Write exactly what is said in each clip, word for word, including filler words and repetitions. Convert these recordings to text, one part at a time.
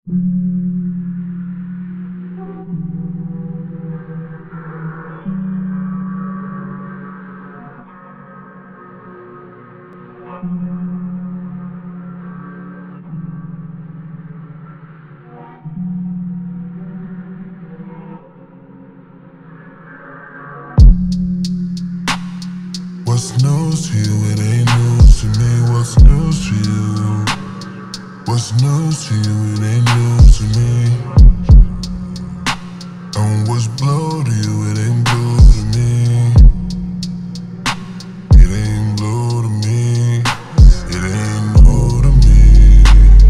What's news to you? It ain't news to me. What's news to you? What's news to you? It ain't news to me. And what's blue to you? It ain't blue to me. It ain't blue to me. It ain't blue to me.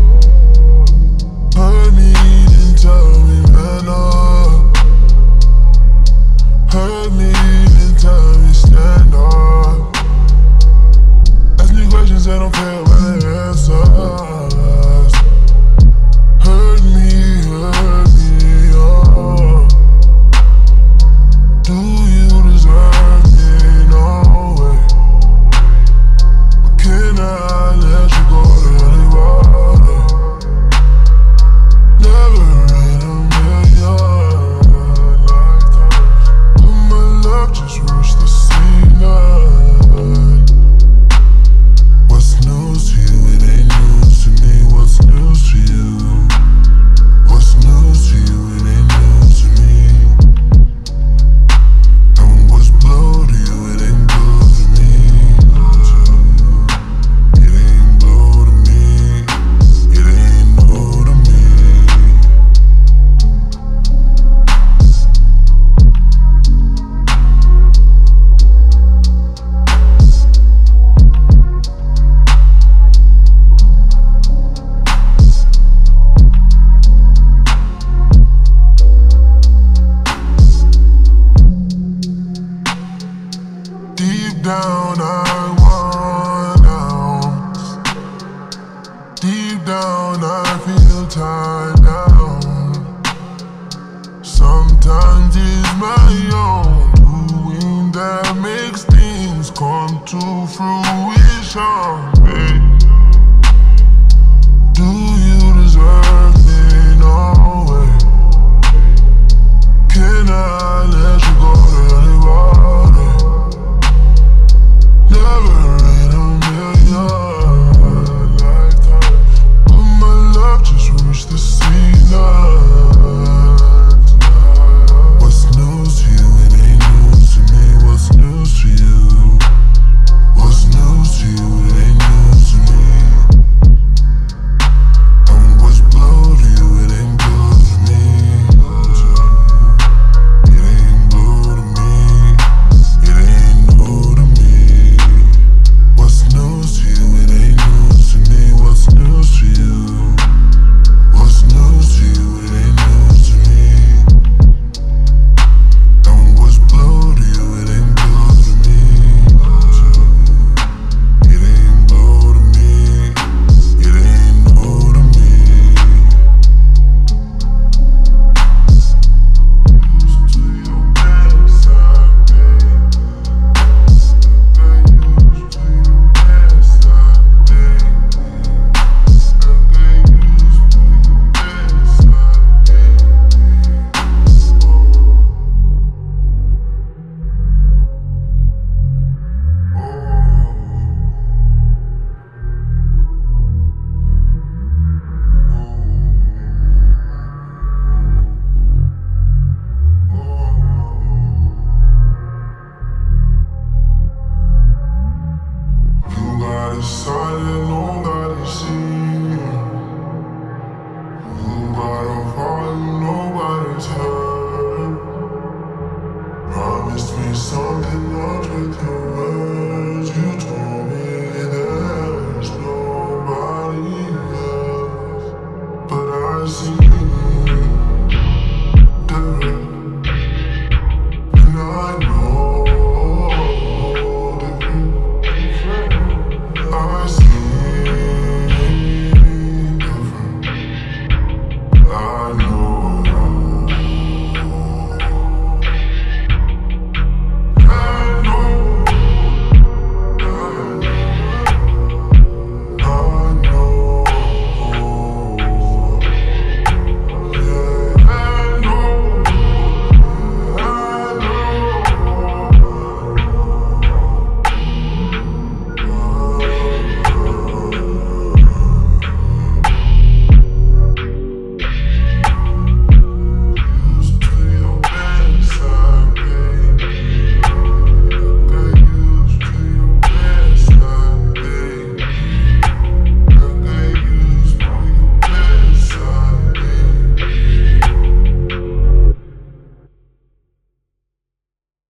Heard me and tell me man up. Heard me and tell me stand up. Ask me questions that don't care about the answers. Heard me, heard me, oh. Do you deserve me? No way. But can I let you go to anybody? Never in a million lifetimes. But my love just reached the ceiling. What's news to you? It ain't news to me. What's news to you? What's news to you? It ain't news to me. And what's blue to you? It ain't blue to me. It ain't blue to me. It ain't blue to me. Deep down I want out. Deep down I feel tied down. Sometimes it's my own doing that makes things come to fruition, babe. Do you deserve me? No way. Can I let you go to anybody? Never in a million lifetimes. But my love just reached the ceiling. What's news to you? It ain't news to me. What's news to you? What's news to you? It ain't news to me. And what's blue to you? It ain't blue to me. It ain't blue to me. It ain't blue to me. What's news to you? It ain't news to me. What's news to you? What's news to you? It ain't news to me. And what's blue to you? It ain't blue to me. It ain't blue to me. It ain't blue to me. Used to your bad side, babe. I got used to your bad side, baby. I got used to your bad side, baby. You got a side that nobody sees. You got a heart nobody's heard. Promised me something not with your words. You told me there's nobody else, but I see